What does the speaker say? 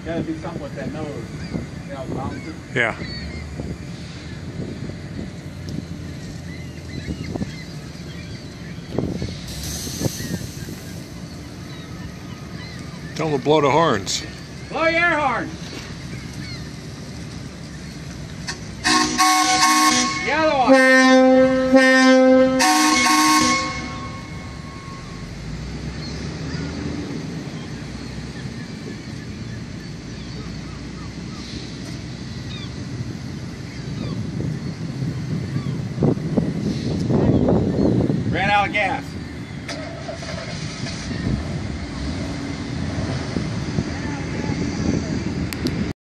Gotta do something with that nose. You know, bounces. Yeah. Tell them to blow the horns. Blow your air horn. The other one. Ran out of gas.